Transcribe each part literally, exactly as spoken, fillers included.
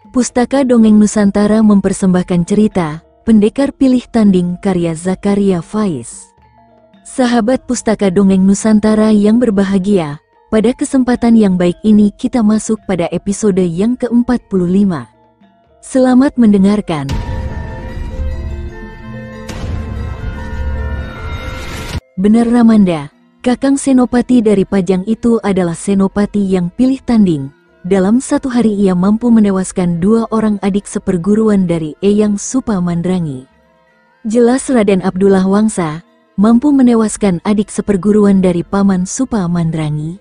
Pustaka Dongeng Nusantara mempersembahkan cerita Pendekar Pilih Tanding karya Zakaria Faiz. Sahabat Pustaka Dongeng Nusantara yang berbahagia, pada kesempatan yang baik ini kita masuk pada episode yang ke empat puluh lima. Selamat mendengarkan. Benar Ramanda, Kakang Senopati dari Pajang itu adalah senopati yang pilih tanding. Dalam satu hari ia mampu menewaskan dua orang adik seperguruan dari Eyang Supamandrangi. Jelas Raden Abdullah Wangsa mampu menewaskan adik seperguruan dari Paman Supamandrangi?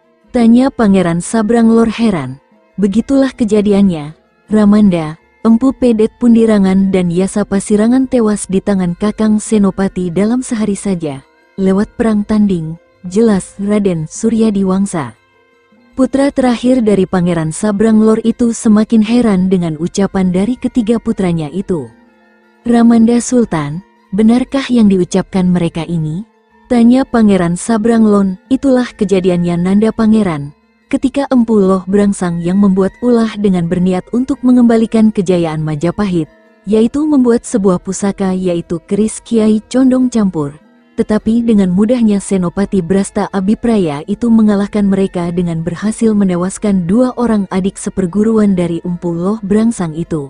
Tanya Pangeran Sabranglor heran. Begitulah kejadiannya, Ramanda. Empu Pedet Pundirangan dan Yasa Pasirangan tewas di tangan Kakang Senopati dalam sehari saja, lewat perang tanding, jelas Raden Suryadi Wangsa. Putra terakhir dari Pangeran Sabranglor itu semakin heran dengan ucapan dari ketiga putranya itu. Ramanda Sultan, benarkah yang diucapkan mereka ini? Tanya Pangeran Sabranglor. Itulah kejadiannya Nanda Pangeran. Ketika Empu Loh Brangsang yang membuat ulah dengan berniat untuk mengembalikan kejayaan Majapahit, yaitu membuat sebuah pusaka yaitu keris Kiai Condong Campur. Tetapi dengan mudahnya Senopati Brasta Abipraya itu mengalahkan mereka dengan berhasil menewaskan dua orang adik seperguruan dari Empu Loh Brangsang itu.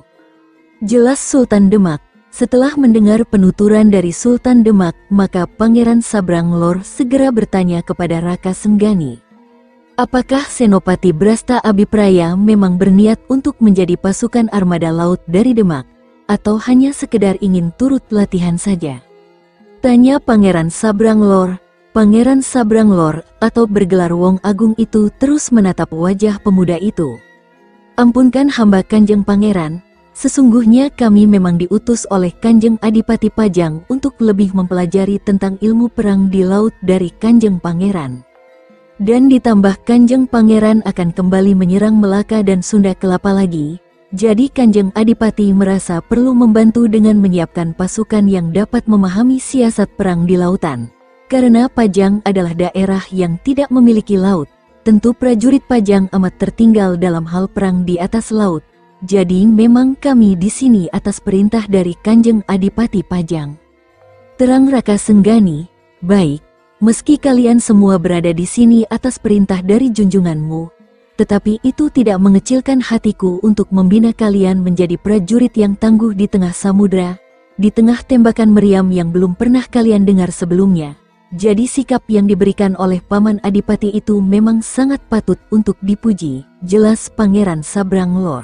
Jelas Sultan Demak. Setelah mendengar penuturan dari Sultan Demak, maka Pangeran Sabranglor segera bertanya kepada Raka Senggani. Apakah Senopati Brasta Abipraya memang berniat untuk menjadi pasukan armada laut dari Demak, atau hanya sekedar ingin turut latihan saja? Tanya Pangeran Sabranglor. Pangeran Sabranglor atau bergelar Wong Agung itu terus menatap wajah pemuda itu. Ampunkan hamba Kanjeng Pangeran, sesungguhnya kami memang diutus oleh Kanjeng Adipati Pajang untuk lebih mempelajari tentang ilmu perang di laut dari Kanjeng Pangeran. Dan ditambah Kanjeng Pangeran akan kembali menyerang Melaka dan Sunda Kelapa lagi. Jadi Kanjeng Adipati merasa perlu membantu dengan menyiapkan pasukan yang dapat memahami siasat perang di lautan. Karena Pajang adalah daerah yang tidak memiliki laut, tentu prajurit Pajang amat tertinggal dalam hal perang di atas laut. Jadi memang kami di sini atas perintah dari Kanjeng Adipati Pajang. Terang Raka Senggani. Baik, meski kalian semua berada di sini atas perintah dari junjunganmu, tetapi itu tidak mengecilkan hatiku untuk membina kalian menjadi prajurit yang tangguh di tengah samudra, di tengah tembakan meriam yang belum pernah kalian dengar sebelumnya. Jadi sikap yang diberikan oleh Paman Adipati itu memang sangat patut untuk dipuji, jelas Pangeran Sabranglor.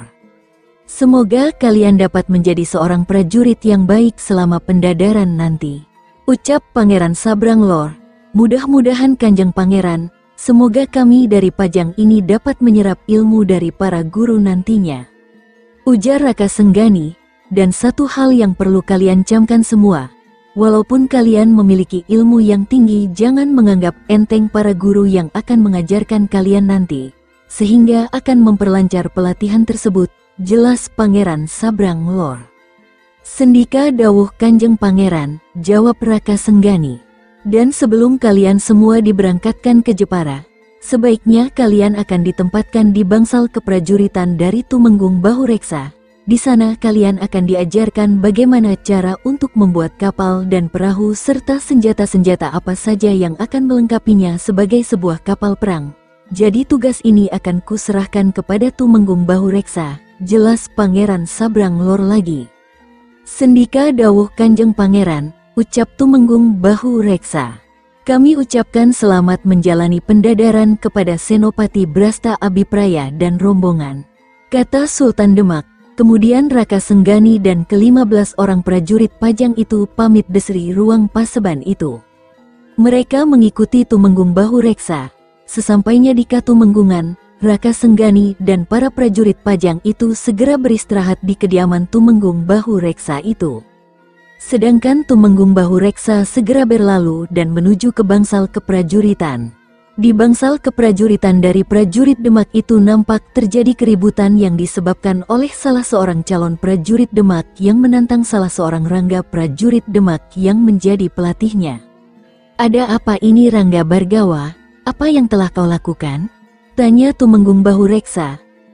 Semoga kalian dapat menjadi seorang prajurit yang baik selama pendadaran nanti, ucap Pangeran Sabranglor. Mudah-mudahan Kanjeng Pangeran, semoga kami dari Pajang ini dapat menyerap ilmu dari para guru nantinya, ujar Raka Senggani. Dan satu hal yang perlu kalian camkan semua, walaupun kalian memiliki ilmu yang tinggi, jangan menganggap enteng para guru yang akan mengajarkan kalian nanti, sehingga akan memperlancar pelatihan tersebut, jelas Pangeran Sabranglor. Sendika dawuh Kanjeng Pangeran, jawab Raka Senggani. Dan sebelum kalian semua diberangkatkan ke Jepara, sebaiknya kalian akan ditempatkan di bangsal keprajuritan dari Tumenggung Bahureksa. Di sana kalian akan diajarkan bagaimana cara untuk membuat kapal dan perahu serta senjata-senjata apa saja yang akan melengkapinya sebagai sebuah kapal perang. Jadi tugas ini akan kuserahkan kepada Tumenggung Bahureksa, jelas Pangeran Sabranglor lagi. Sendika dawuh Kanjeng Pangeran, ucap Tumenggung Bahureksa. Kami ucapkan selamat menjalani pendadaran kepada Senopati Brasta Abipraya dan rombongan, kata Sultan Demak. Kemudian Raka Senggani dan kelima belas orang prajurit Pajang itu pamit desri ruang paseban itu. Mereka mengikuti Tumenggung Bahureksa. Sesampainya di Katumenggungan, Raka Senggani dan para prajurit Pajang itu segera beristirahat di kediaman Tumenggung Bahureksa itu. Sedangkan Tumenggung Bahureksa segera berlalu dan menuju ke bangsal keprajuritan. Di bangsal keprajuritan dari prajurit Demak itu nampak terjadi keributan yang disebabkan oleh salah seorang calon prajurit Demak yang menantang salah seorang rangga prajurit Demak yang menjadi pelatihnya. Ada apa ini Rangga Bargawa? Apa yang telah kau lakukan? Tanya Tumenggung Bahureksa.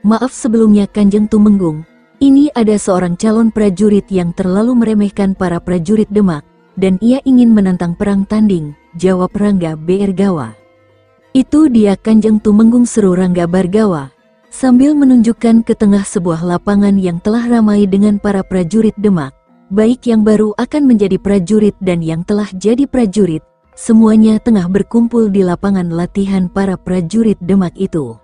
Maaf sebelumnya Kanjeng Tumenggung, ini ada seorang calon prajurit yang terlalu meremehkan para prajurit Demak, dan ia ingin menantang perang tanding, jawab Rangga Bargawa. Itu dia Kanjeng Tumenggung, seru Rangga Bargawa, sambil menunjukkan ke tengah sebuah lapangan yang telah ramai dengan para prajurit Demak, baik yang baru akan menjadi prajurit dan yang telah jadi prajurit, semuanya tengah berkumpul di lapangan latihan para prajurit Demak itu.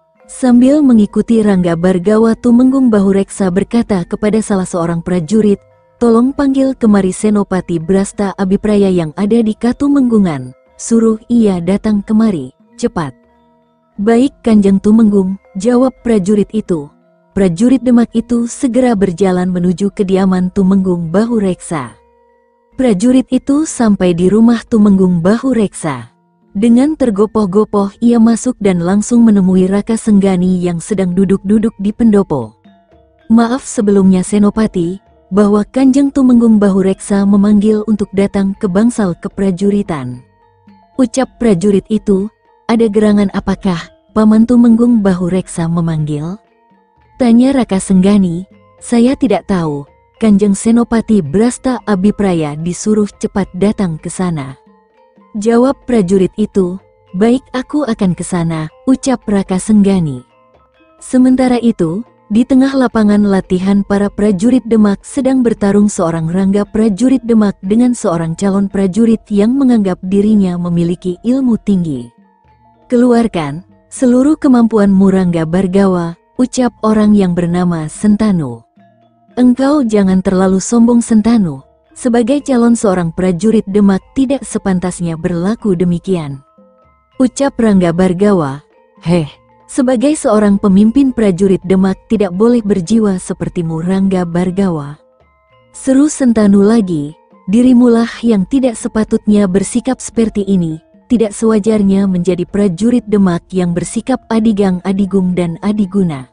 Sambil mengikuti Rangga Bargawa, Tumenggung Bahureksa berkata kepada salah seorang prajurit, "Tolong panggil kemari Senopati Brasta Abipraya yang ada di Katumenggungan, suruh ia datang kemari, cepat." "Baik Kanjeng Tumenggung," jawab prajurit itu. Prajurit Demak itu segera berjalan menuju kediaman Tumenggung Bahureksa. Prajurit itu sampai di rumah Tumenggung Bahureksa. Dengan tergopoh-gopoh ia masuk dan langsung menemui Raka Senggani yang sedang duduk-duduk di pendopo. "Maaf sebelumnya Senopati, bahwa Kanjeng Tumenggung Bahureksa memanggil untuk datang ke bangsal keprajuritan," ucap prajurit itu. "Ada gerangan apakah Paman Tumenggung Bahureksa memanggil?" tanya Raka Senggani. "Saya tidak tahu, Kanjeng Senopati Brasta Abipraya disuruh cepat datang ke sana," jawab prajurit itu. "Baik, aku akan ke sana," ucap Raka Senggani. Sementara itu, di tengah lapangan latihan para prajurit Demak sedang bertarung seorang Rangga prajurit Demak dengan seorang calon prajurit yang menganggap dirinya memiliki ilmu tinggi. "Keluarkan seluruh kemampuanmu Rangga Bargawa," ucap orang yang bernama Sentanu. "Engkau jangan terlalu sombong Sentanu. Sebagai calon seorang prajurit Demak tidak sepantasnya berlaku demikian," ucap Rangga Bargawa. "Heh, sebagai seorang pemimpin prajurit Demak tidak boleh berjiwa sepertimu Rangga Bargawa," seru Sentanu lagi. "Dirimulah yang tidak sepatutnya bersikap seperti ini. Tidak sewajarnya menjadi prajurit Demak yang bersikap adigang adigung dan adiguna,"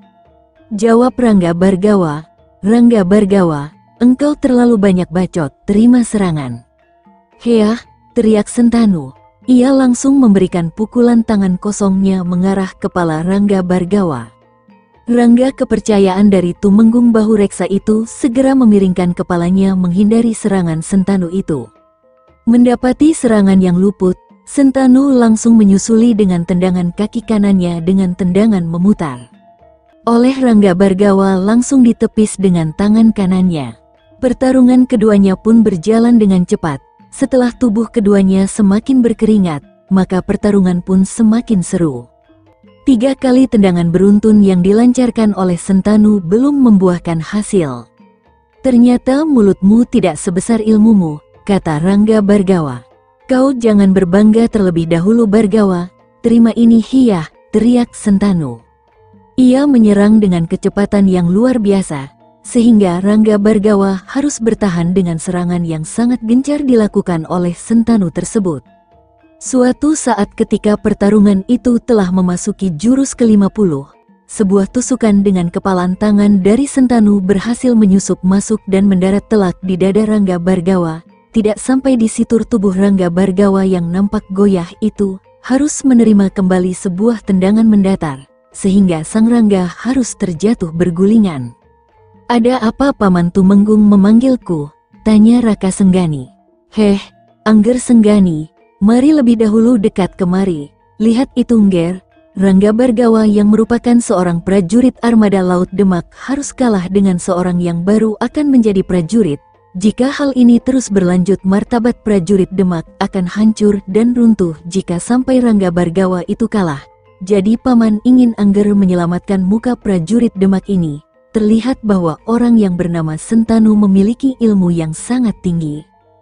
jawab Rangga Bargawa. "Rangga Bargawa, engkau terlalu banyak bacot, terima serangan." "Heah," teriak Sentanu. Ia langsung memberikan pukulan tangan kosongnya mengarah kepala Rangga Bargawa. Rangga kepercayaan dari Tumenggung Bahureksa itu segera memiringkan kepalanya menghindari serangan Sentanu itu. Mendapati serangan yang luput, Sentanu langsung menyusuli dengan tendangan kaki kanannya dengan tendangan memutar. Oleh Rangga Bargawa langsung ditepis dengan tangan kanannya. Pertarungan keduanya pun berjalan dengan cepat. Setelah tubuh keduanya semakin berkeringat, maka pertarungan pun semakin seru. Tiga kali tendangan beruntun yang dilancarkan oleh Sentanu belum membuahkan hasil. "Ternyata mulutmu tidak sebesar ilmumu," kata Rangga Bargawa. "Kau jangan berbangga terlebih dahulu Bargawa, terima ini hiyah," teriak Sentanu. Ia menyerang dengan kecepatan yang luar biasa, sehingga Rangga Bargawa harus bertahan dengan serangan yang sangat gencar dilakukan oleh Sentanu tersebut. Suatu saat ketika pertarungan itu telah memasuki jurus kelima puluh, sebuah tusukan dengan kepalan tangan dari Sentanu berhasil menyusup masuk dan mendarat telak di dada Rangga Bargawa. Tidak sampai di situ tubuh Rangga Bargawa yang nampak goyah itu harus menerima kembali sebuah tendangan mendatar, sehingga sang Rangga harus terjatuh bergulingan. "Ada apa Paman Tumenggung memanggilku?" tanya Raka Senggani. "Heh, Angger Senggani, mari lebih dahulu dekat kemari. Lihat itu Ngger, Rangga Bargawa yang merupakan seorang prajurit armada laut Demak harus kalah dengan seorang yang baru akan menjadi prajurit. Jika hal ini terus berlanjut martabat prajurit Demak akan hancur dan runtuh jika sampai Rangga Bargawa itu kalah. Jadi Paman ingin Angger menyelamatkan muka prajurit Demak ini. Terlihat bahwa orang yang bernama Sentanu memiliki ilmu yang sangat tinggi."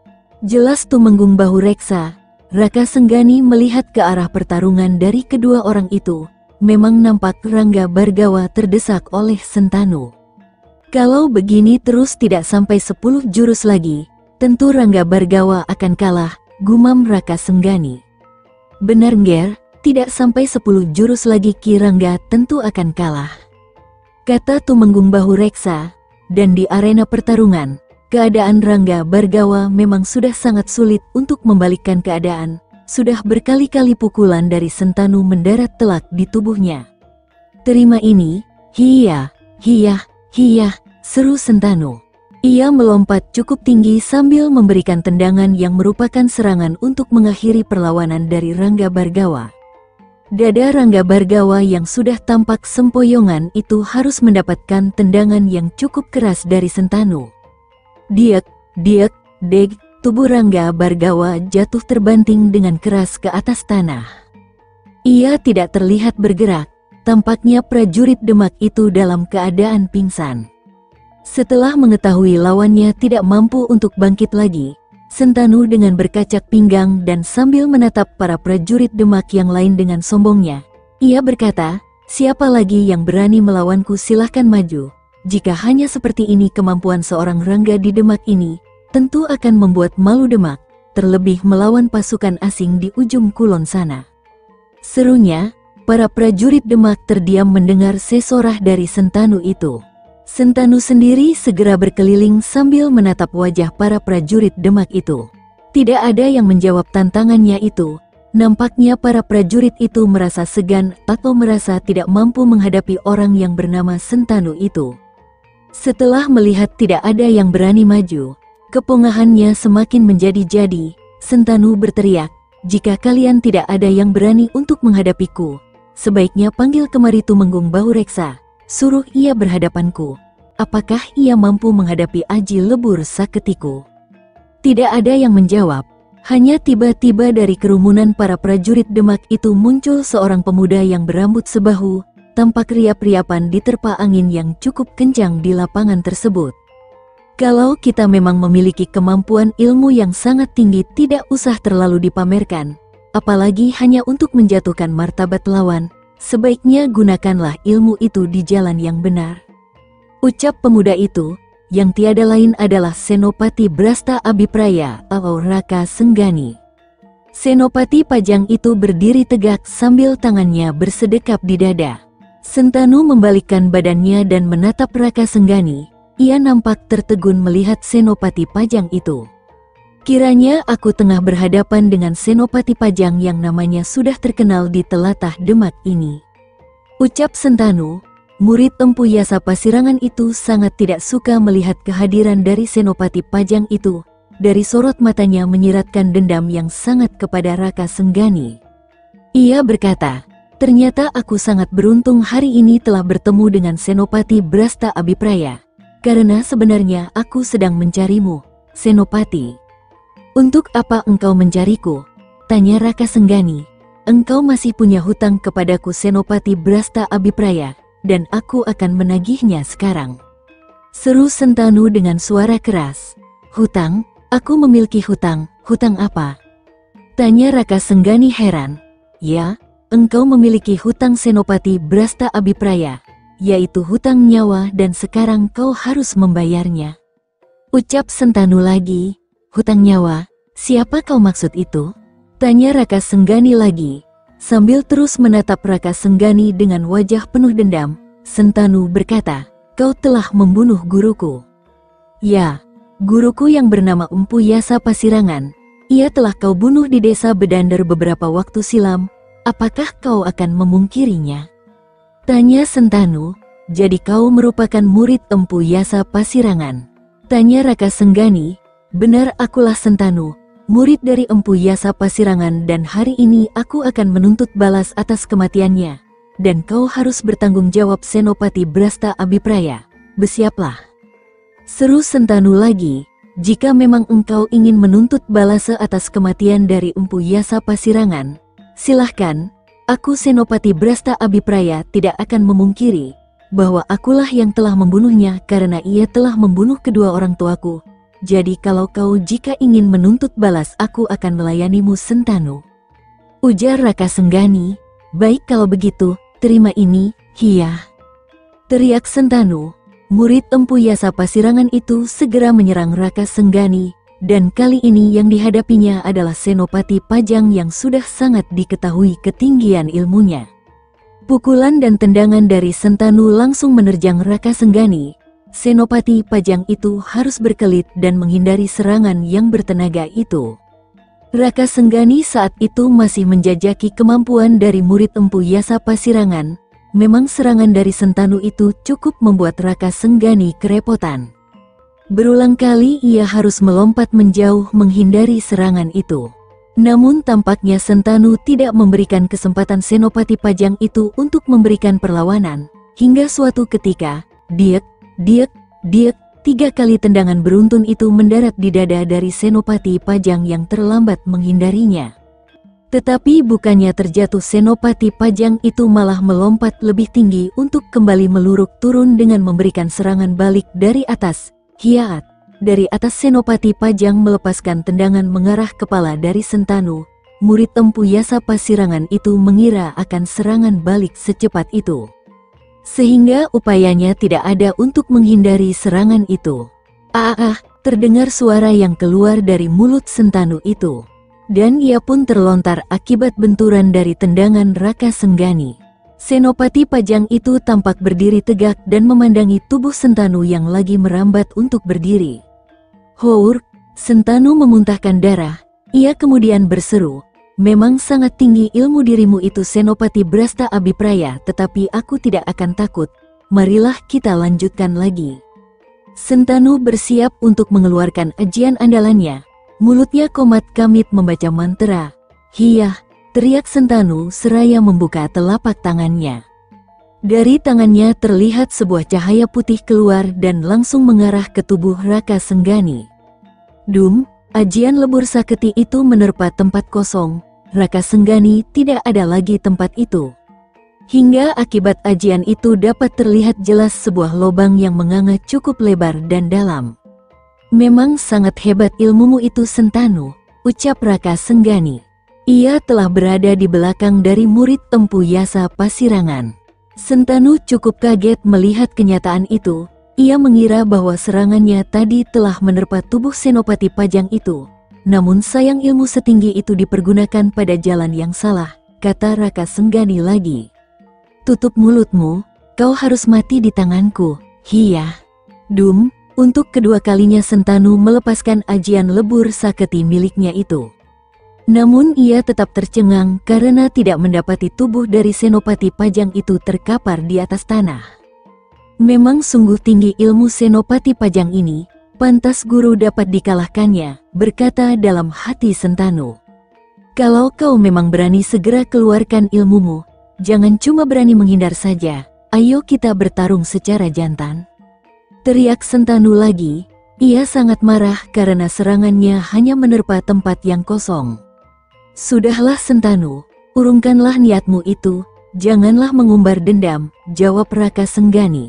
Jelas Tumenggung Bahureksa. Raka Senggani melihat ke arah pertarungan dari kedua orang itu. Memang nampak Rangga Bargawa terdesak oleh Sentanu. Kalau begini terus tidak sampai sepuluh jurus lagi, tentu Rangga Bargawa akan kalah, gumam Raka Senggani. "Benar Ngger, tidak sampai sepuluh jurus lagi Ki Rangga tentu akan kalah," kata Tumenggung Bahureksa. Dan di arena pertarungan, keadaan Rangga Bargawa memang sudah sangat sulit untuk membalikkan keadaan. Sudah berkali-kali pukulan dari Sentanu mendarat telak di tubuhnya. "Terima ini, Hiya, hiya, hiya, seru Sentanu. Ia melompat cukup tinggi sambil memberikan tendangan yang merupakan serangan untuk mengakhiri perlawanan dari Rangga Bhargawa. Dada Rangga Bhargawa yang sudah tampak sempoyongan itu harus mendapatkan tendangan yang cukup keras dari Sentanu. Diek, diek, deg, tubuh Rangga Bhargawa jatuh terbanting dengan keras ke atas tanah. Ia tidak terlihat bergerak, tampaknya prajurit Demak itu dalam keadaan pingsan. Setelah mengetahui lawannya tidak mampu untuk bangkit lagi, Sentanu dengan berkacak pinggang dan sambil menatap para prajurit Demak yang lain dengan sombongnya, ia berkata, "Siapa lagi yang berani melawanku, silahkan maju. Jika hanya seperti ini kemampuan seorang Rangga di Demak ini, tentu akan membuat malu Demak, terlebih melawan pasukan asing di ujung kulon sana." Serunya, para prajurit Demak terdiam mendengar sesorah dari Sentanu itu. Sentanu sendiri segera berkeliling sambil menatap wajah para prajurit Demak itu. Tidak ada yang menjawab tantangannya itu. Nampaknya para prajurit itu merasa segan atau merasa tidak mampu menghadapi orang yang bernama Sentanu itu. Setelah melihat tidak ada yang berani maju, kepongahannya semakin menjadi-jadi. Sentanu berteriak, "Jika kalian tidak ada yang berani untuk menghadapiku, sebaiknya panggil kemari Tumenggung Bahureksa. Suruh ia berhadapanku. Apakah ia mampu menghadapi Aji Lebur Saketiku?" Tidak ada yang menjawab. Hanya tiba-tiba dari kerumunan para prajurit Demak itu muncul seorang pemuda yang berambut sebahu, tampak riap-riapan diterpa angin yang cukup kencang di lapangan tersebut. Kalau kita memang memiliki kemampuan ilmu yang sangat tinggi, tidak usah terlalu dipamerkan, apalagi hanya untuk menjatuhkan martabat lawan. Sebaiknya gunakanlah ilmu itu di jalan yang benar. Ucap pemuda itu, yang tiada lain adalah Senopati Brasta Abipraya atau Raka Senggani. Senopati Pajang itu berdiri tegak sambil tangannya bersedekap di dada. Sentanu membalikkan badannya dan menatap Raka Senggani. Ia nampak tertegun melihat Senopati Pajang itu. Kiranya aku tengah berhadapan dengan Senopati Pajang yang namanya sudah terkenal di telatah Demak ini. Ucap Sentanu, murid Empu Yasa Pasirangan itu sangat tidak suka melihat kehadiran dari Senopati Pajang itu. Dari sorot matanya menyiratkan dendam yang sangat kepada Raka Senggani. Ia berkata, "Ternyata aku sangat beruntung hari ini telah bertemu dengan Senopati Brasta Abipraya. Karena sebenarnya aku sedang mencarimu, Senopati." "Untuk apa engkau mencariku?" tanya Raka Senggani. "Engkau masih punya hutang kepadaku Senopati Brasta Abipraya, dan aku akan menagihnya sekarang," seru Sentanu dengan suara keras. "Hutang? Aku memiliki hutang. Hutang apa?" tanya Raka Senggani heran. "Ya, engkau memiliki hutang Senopati Brasta Abipraya, yaitu hutang nyawa dan sekarang kau harus membayarnya." Ucap Sentanu lagi, "Hutang nyawa? Siapa kau maksud itu?" tanya Raka Senggani lagi. Sambil terus menatap Raka Senggani dengan wajah penuh dendam, Sentanu berkata, "Kau telah membunuh guruku." "Ya, guruku yang bernama Empu Yasa Pasirangan. Ia telah kau bunuh di desa Bedander beberapa waktu silam. Apakah kau akan memungkirinya?" tanya Sentanu. "Jadi kau merupakan murid Empu Yasa Pasirangan?" tanya Raka Senggani. "Benar, akulah Sentanu, murid dari Empu Yasa Pasirangan, dan hari ini aku akan menuntut balas atas kematiannya. Dan kau harus bertanggung jawab Senopati Brasta Abipraya. Bersiaplah," seru Sentanu lagi. "Jika memang engkau ingin menuntut balas atas kematian dari Empu Yasa Pasirangan, silahkan. Aku Senopati Brasta Abipraya tidak akan memungkiri bahwa akulah yang telah membunuhnya karena ia telah membunuh kedua orang tuaku. Jadi kalau kau jika ingin menuntut balas, aku akan melayanimu Sentanu," ujar Raka Senggani. "Baik kalau begitu, terima ini, hiya," teriak Sentanu. Murid Empu Yasa Pasirangan itu segera menyerang Raka Senggani, dan kali ini yang dihadapinya adalah Senopati Pajang yang sudah sangat diketahui ketinggian ilmunya. Pukulan dan tendangan dari Sentanu langsung menerjang Raka Senggani. Senopati Pajang itu harus berkelit dan menghindari serangan yang bertenaga itu. Raka Senggani saat itu masih menjajaki kemampuan dari murid Empu Yasa Pasirangan. Memang serangan dari Sentanu itu cukup membuat Raka Senggani kerepotan. Berulang kali ia harus melompat menjauh menghindari serangan itu. Namun tampaknya Sentanu tidak memberikan kesempatan Senopati Pajang itu untuk memberikan perlawanan. Hingga suatu ketika, diek, diek, diek, tiga kali tendangan beruntun itu mendarat di dada dari Senopati Pajang yang terlambat menghindarinya. Tetapi bukannya terjatuh, Senopati Pajang itu malah melompat lebih tinggi untuk kembali meluruk turun dengan memberikan serangan balik dari atas. Hiat! Dari atas Senopati Pajang melepaskan tendangan mengarah kepala dari Sentanu. Murid Empu Yasa Pasirangan itu mengira akan serangan balik secepat itu, sehingga upayanya tidak ada untuk menghindari serangan itu. Ah ah, terdengar suara yang keluar dari mulut Sentanu itu. Dan ia pun terlontar akibat benturan dari tendangan Raka Senggani. Senopati Pajang itu tampak berdiri tegak dan memandangi tubuh Sentanu yang lagi merambat untuk berdiri. Hour, Sentanu memuntahkan darah. Ia kemudian berseru, "Memang sangat tinggi ilmu dirimu itu Senopati Brasta Abipraya, tetapi aku tidak akan takut. Marilah kita lanjutkan lagi." Sentanu bersiap untuk mengeluarkan ajian andalannya. Mulutnya komat kamit membaca mantra. "Hiyah!" teriak Sentanu seraya membuka telapak tangannya. Dari tangannya terlihat sebuah cahaya putih keluar dan langsung mengarah ke tubuh Raka Senggani. Dum! Ajian lebur saketi itu menerpa tempat kosong. Raka Senggani tidak ada lagi tempat itu. Hingga akibat ajian itu dapat terlihat jelas sebuah lubang yang menganga cukup lebar dan dalam. "Memang sangat hebat ilmumu itu Sentanu," ucap Raka Senggani. Ia telah berada di belakang dari murid Empu Yasa Pasirangan. Sentanu cukup kaget melihat kenyataan itu. Ia mengira bahwa serangannya tadi telah menerpa tubuh Senopati Pajang itu. Namun sayang ilmu setinggi itu dipergunakan pada jalan yang salah, kata Raka Senggani lagi. "Tutup mulutmu, kau harus mati di tanganku." "Hiyah!" Dum! Untuk kedua kalinya Sentanu melepaskan ajian lebur saketi miliknya itu. Namun ia tetap tercengang karena tidak mendapati tubuh dari Senopati Pajang itu terkapar di atas tanah. Memang sungguh tinggi ilmu Senopati Pajang ini, pantas guru dapat dikalahkannya, berkata dalam hati Sentanu. "Kalau kau memang berani segera keluarkan ilmumu, jangan cuma berani menghindar saja, ayo kita bertarung secara jantan." Teriak Sentanu lagi. Ia sangat marah karena serangannya hanya menerpa tempat yang kosong. "Sudahlah Sentanu, urungkanlah niatmu itu, janganlah mengumbar dendam," jawab Raka Senggani.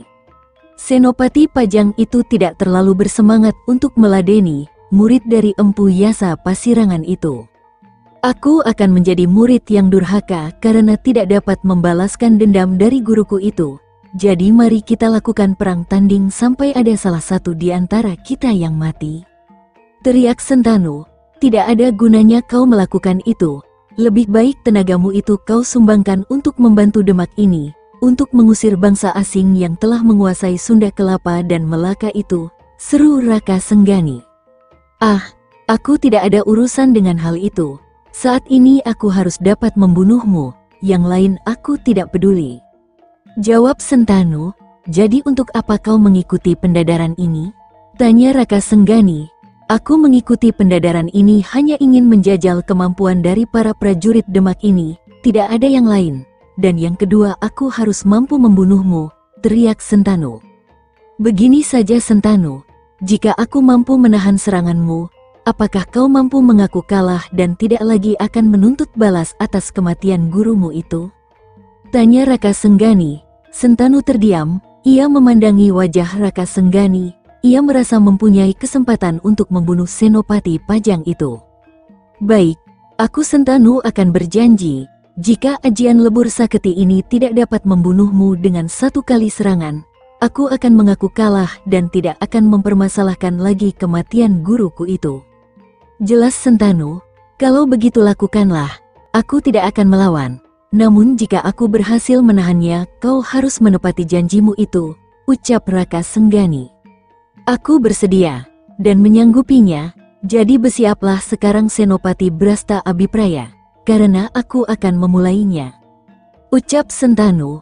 Senopati Pajang itu tidak terlalu bersemangat untuk meladeni murid dari Empu Yasa Pasirangan itu. "Aku akan menjadi murid yang durhaka karena tidak dapat membalaskan dendam dari guruku itu. Jadi mari kita lakukan perang tanding sampai ada salah satu di antara kita yang mati." Teriak Sentanu, "Tidak ada gunanya kau melakukan itu. Lebih baik tenagamu itu kau sumbangkan untuk membantu Demak ini, untuk mengusir bangsa asing yang telah menguasai Sunda Kelapa dan Melaka itu," seru Raka Senggani. "Ah, aku tidak ada urusan dengan hal itu. Saat ini aku harus dapat membunuhmu, yang lain aku tidak peduli," jawab Sentanu. "Jadi untuk apa kau mengikuti pendadaran ini?" tanya Raka Senggani. "Aku mengikuti pendadaran ini hanya ingin menjajal kemampuan dari para prajurit Demak ini, tidak ada yang lain. Dan yang kedua aku harus mampu membunuhmu," teriak Sentanu. "Begini saja Sentanu, jika aku mampu menahan seranganmu, apakah kau mampu mengaku kalah dan tidak lagi akan menuntut balas atas kematian gurumu itu?" tanya Raka Senggani. Sentanu terdiam, ia memandangi wajah Raka Senggani. Ia merasa mempunyai kesempatan untuk membunuh Senopati Pajang itu. "Baik, aku Sentanu akan berjanji, jika ajian lebur saketi ini tidak dapat membunuhmu dengan satu kali serangan, aku akan mengaku kalah dan tidak akan mempermasalahkan lagi kematian guruku itu." "Jelas Sentanu, kalau begitu lakukanlah, aku tidak akan melawan. Namun jika aku berhasil menahannya, kau harus menepati janjimu itu," ucap Raka Senggani. "Aku bersedia, dan menyanggupinya, jadi bersiaplah sekarang Senopati Brasta Abipraya, karena aku akan memulainya," ucap Sentanu.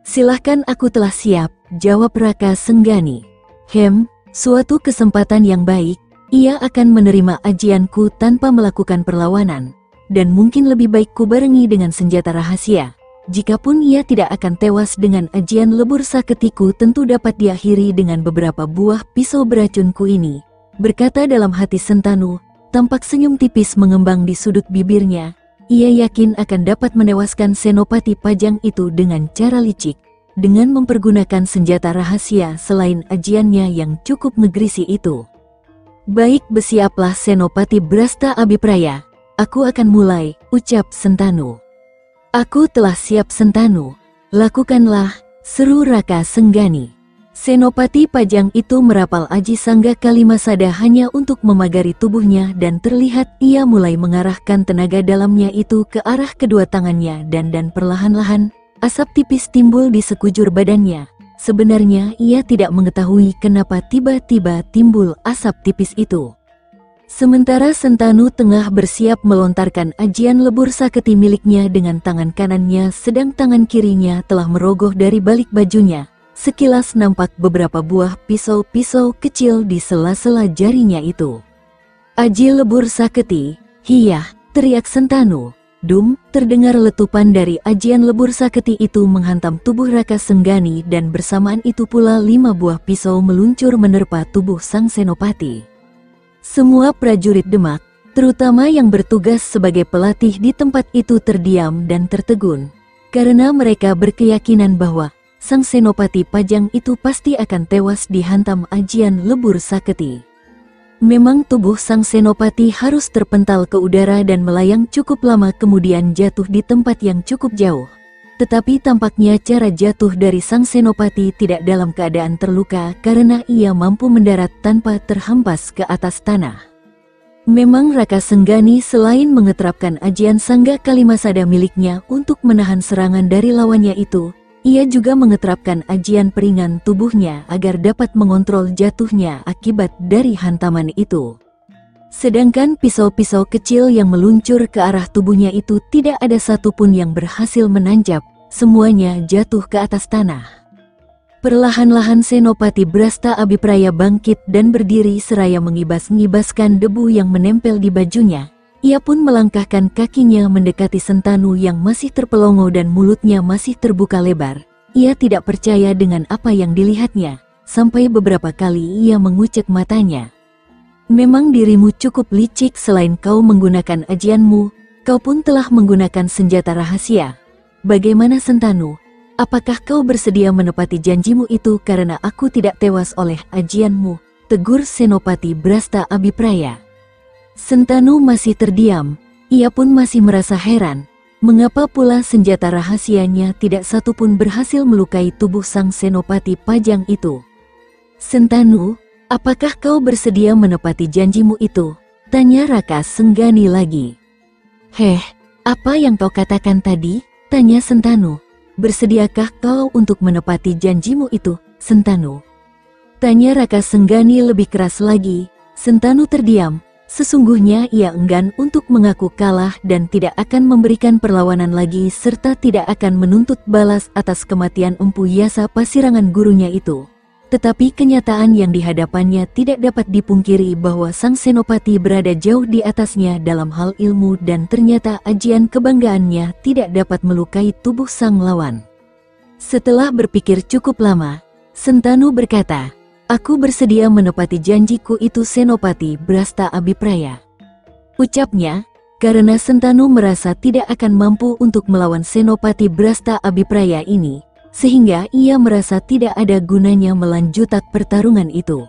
Silahkan, aku telah siap, jawab Raka Senggani. Hem, suatu kesempatan yang baik, ia akan menerima ajianku tanpa melakukan perlawanan. Dan mungkin lebih baik ku barengi dengan senjata rahasia. Jikapun ia tidak akan tewas dengan ajian lebur saketiku, tentu dapat diakhiri dengan beberapa buah pisau beracunku ini, berkata dalam hati Sentanu. Tampak senyum tipis mengembang di sudut bibirnya. Ia yakin akan dapat menewaskan Senopati Pajang itu dengan cara licik, dengan mempergunakan senjata rahasia selain ajiannya yang cukup ngegrisi itu. Baik, bersiaplah Senopati Brasta Abipraya. Aku akan mulai, ucap Sentanu. Aku telah siap, Sentanu. Lakukanlah, seru Raka Senggani. Senopati Pajang itu merapal aji sangga kalimasada hanya untuk memagari tubuhnya, dan terlihat ia mulai mengarahkan tenaga dalamnya itu ke arah kedua tangannya, dan dan perlahan-lahan asap tipis timbul di sekujur badannya. Sebenarnya ia tidak mengetahui kenapa tiba-tiba timbul asap tipis itu. Sementara Sentanu tengah bersiap melontarkan ajian lebur saketi miliknya dengan tangan kanannya, sedang tangan kirinya telah merogoh dari balik bajunya. Sekilas nampak beberapa buah pisau-pisau kecil di sela-sela jarinya itu. Aji lebur saketi, hiyah, teriak Sentanu. Dum, terdengar letupan dari ajian lebur saketi itu menghantam tubuh Raka Senggani, dan bersamaan itu pula lima buah pisau meluncur menerpa tubuh sang senopati. Semua prajurit Demak, terutama yang bertugas sebagai pelatih di tempat itu, terdiam dan tertegun, karena mereka berkeyakinan bahwa sang Senopati Pajang itu pasti akan tewas dihantam ajian lebur saketi. Memang tubuh sang Senopati harus terpental ke udara dan melayang cukup lama, kemudian jatuh di tempat yang cukup jauh. Tetapi tampaknya cara jatuh dari sang Senopati tidak dalam keadaan terluka, karena ia mampu mendarat tanpa terhempas ke atas tanah. Memang Raka Senggani selain mengeterapkan ajian sangga kalimasada miliknya untuk menahan serangan dari lawannya itu, ia juga mengeterapkan ajian peringan tubuhnya agar dapat mengontrol jatuhnya akibat dari hantaman itu. Sedangkan pisau-pisau kecil yang meluncur ke arah tubuhnya itu tidak ada satupun yang berhasil menanjap, semuanya jatuh ke atas tanah. Perlahan-lahan Senopati Brasta Abipraya bangkit dan berdiri seraya mengibas-ngibaskan debu yang menempel di bajunya. Ia pun melangkahkan kakinya mendekati Sentanu yang masih terpelongo dan mulutnya masih terbuka lebar. Ia tidak percaya dengan apa yang dilihatnya, sampai beberapa kali ia mengucek matanya. Memang dirimu cukup licik, selain kau menggunakan ajianmu, kau pun telah menggunakan senjata rahasia. Bagaimana Sentanu? Apakah kau bersedia menepati janjimu itu karena aku tidak tewas oleh ajianmu? Tegur Senopati Brasta Abipraya. Sentanu masih terdiam, ia pun masih merasa heran. Mengapa pula senjata rahasianya tidak satupun berhasil melukai tubuh sang Senopati Pajang itu? Sentanu, apakah kau bersedia menepati janjimu itu? Tanya Raka Senggani lagi. Heh, apa yang kau katakan tadi? Tanya Sentanu. Bersediakah kau untuk menepati janjimu itu, Sentanu? Tanya Raka Senggani lebih keras lagi. Sentanu terdiam. Sesungguhnya ia enggan untuk mengaku kalah dan tidak akan memberikan perlawanan lagi, serta tidak akan menuntut balas atas kematian Empu Yasa Pasirangan gurunya itu. Tetapi kenyataan yang dihadapannya tidak dapat dipungkiri bahwa sang Senopati berada jauh di atasnya dalam hal ilmu, dan ternyata ajian kebanggaannya tidak dapat melukai tubuh sang lawan. Setelah berpikir cukup lama, Sentanu berkata, "Aku bersedia menepati janjiku itu, Senopati Brasta Abipraya." Ucapnya, karena Sentanu merasa tidak akan mampu untuk melawan Senopati Brasta Abipraya ini, sehingga ia merasa tidak ada gunanya melanjutkan pertarungan itu.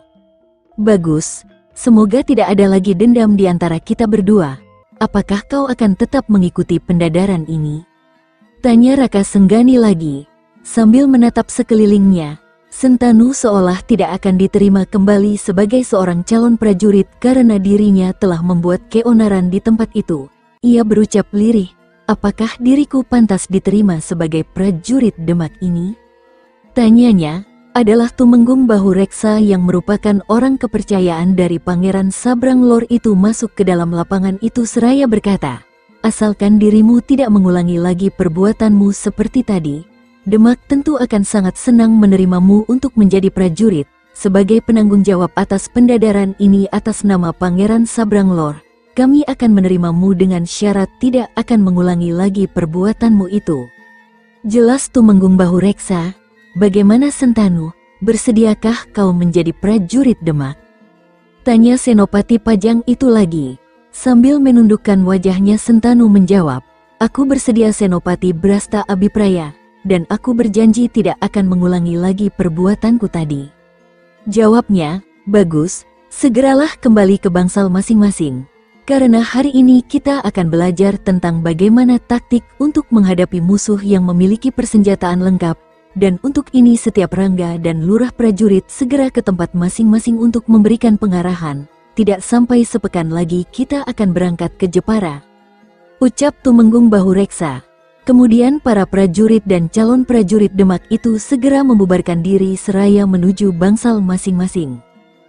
Bagus, semoga tidak ada lagi dendam di antara kita berdua. Apakah kau akan tetap mengikuti pendadaran ini? Tanya Raka Senggani lagi, sambil menatap sekelilingnya. Sentanu seolah tidak akan diterima kembali sebagai seorang calon prajurit karena dirinya telah membuat keonaran di tempat itu. Ia berucap lirih, apakah diriku pantas diterima sebagai prajurit Demak ini? Tanyanya adalah Tumenggung Bahu Reksa yang merupakan orang kepercayaan dari Pangeran Sabrang Lor itu masuk ke dalam lapangan itu seraya berkata, "Asalkan dirimu tidak mengulangi lagi perbuatanmu seperti tadi, Demak tentu akan sangat senang menerimamu untuk menjadi prajurit, sebagai penanggung jawab atas pendadaran ini atas nama Pangeran Sabranglor. Kami akan menerimamu dengan syarat tidak akan mengulangi lagi perbuatanmu itu. Jelas Tumenggung Bahu Reksa. Bagaimana Sentanu, bersediakah kau menjadi prajurit Demak? Tanya Senopati Pajang itu lagi. Sambil menundukkan wajahnya Sentanu menjawab, aku bersedia Senopati Brasta Abipraya, dan aku berjanji tidak akan mengulangi lagi perbuatanku tadi. Jawabnya, bagus, segeralah kembali ke bangsal masing-masing. Karena hari ini kita akan belajar tentang bagaimana taktik untuk menghadapi musuh yang memiliki persenjataan lengkap, dan untuk ini setiap rangga dan lurah prajurit segera ke tempat masing-masing untuk memberikan pengarahan. Tidak sampai sepekan lagi kita akan berangkat ke Jepara. Ucap Tumenggung Bahu Reksa. Kemudian para prajurit dan calon prajurit Demak itu segera membubarkan diri seraya menuju bangsal masing-masing.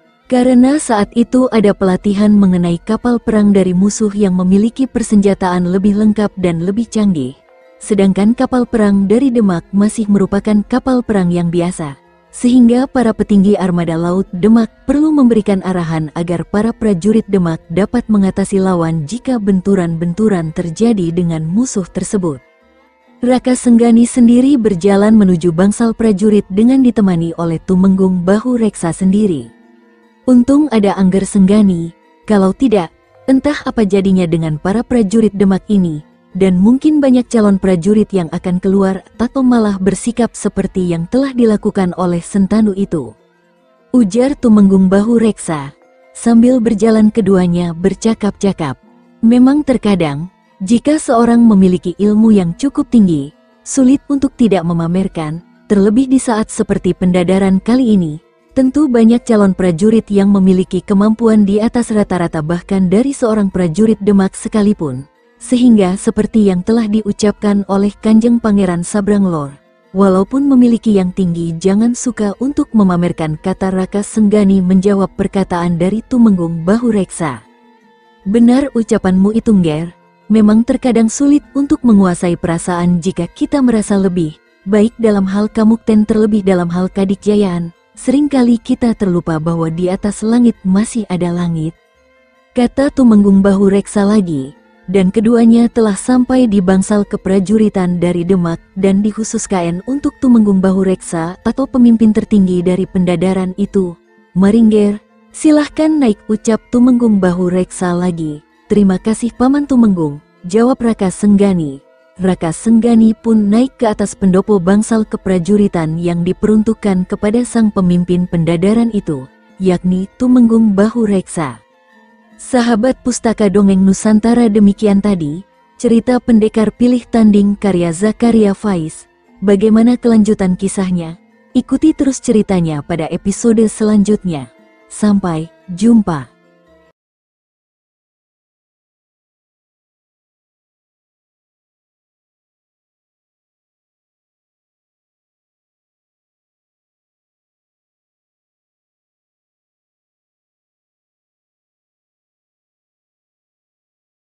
Karena saat itu ada pelatihan mengenai kapal perang dari musuh yang memiliki persenjataan lebih lengkap dan lebih canggih. Sedangkan kapal perang dari Demak masih merupakan kapal perang yang biasa. Sehingga para petinggi armada laut Demak perlu memberikan arahan agar para prajurit Demak dapat mengatasi lawan jika benturan-benturan terjadi dengan musuh tersebut. Raka Senggani sendiri berjalan menuju bangsal prajurit dengan ditemani oleh Tumenggung Bahu Reksa sendiri. Untung ada Angger Senggani, kalau tidak, entah apa jadinya dengan para prajurit Demak ini, dan mungkin banyak calon prajurit yang akan keluar atau malah bersikap seperti yang telah dilakukan oleh Sentanu itu. Ujar Tumenggung Bahu Reksa, sambil berjalan keduanya bercakap-cakap. Memang terkadang, jika seorang memiliki ilmu yang cukup tinggi, sulit untuk tidak memamerkan, terlebih di saat seperti pendadaran kali ini. Tentu banyak calon prajurit yang memiliki kemampuan di atas rata-rata bahkan dari seorang prajurit Demak sekalipun. Sehingga seperti yang telah diucapkan oleh Kanjeng Pangeran Sabranglor, walaupun memiliki yang tinggi jangan suka untuk memamerkan, kata Raka Senggani menjawab perkataan dari Tumenggung Bahu Reksa. Benar ucapanmu itu Ngger. Memang terkadang sulit untuk menguasai perasaan jika kita merasa lebih baik dalam hal kamukten terlebih dalam hal kadikjayaan. Seringkali kita terlupa bahwa di atas langit masih ada langit. Kata Tumenggung Bahu Reksa lagi, dan keduanya telah sampai di bangsal keprajuritan dari Demak dan dikhususkan untuk Tumenggung Bahu Reksa atau pemimpin tertinggi dari pendadaran itu. Maringger, silahkan naik, ucap Tumenggung Bahu Reksa lagi. Terima kasih Paman Tumenggung, jawab Raka Senggani. Raka Senggani pun naik ke atas pendopo bangsal keprajuritan yang diperuntukkan kepada sang pemimpin pendadaran itu, yakni Tumenggung Bahu Reksa. Sahabat Pustaka Dongeng Nusantara, demikian tadi cerita Pendekar Pilih Tanding karya Zakaria Faiz. Bagaimana kelanjutan kisahnya? Ikuti terus ceritanya pada episode selanjutnya. Sampai jumpa.